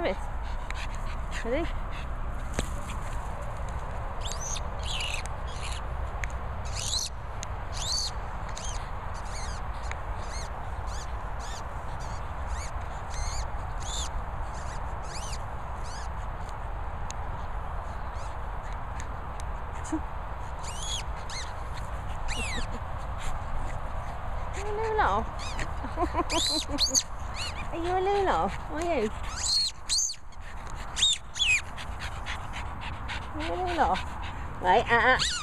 it. Ready? Are you a Lulu? Are you a Lulu? Are you? Are you a Lulu? Right,